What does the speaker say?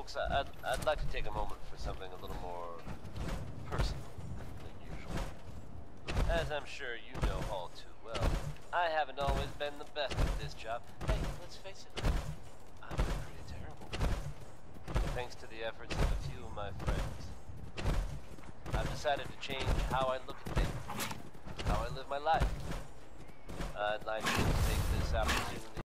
folks, I'd like to take a moment for something a little more personal than usual. As I'm sure you know all too well, I haven't always been the best at this job. Hey, let's face it, I'm pretty terrible. Thanks to the efforts of a few of my friends, I've decided to change how I look at things, how I live my life. I'd like to take this opportunity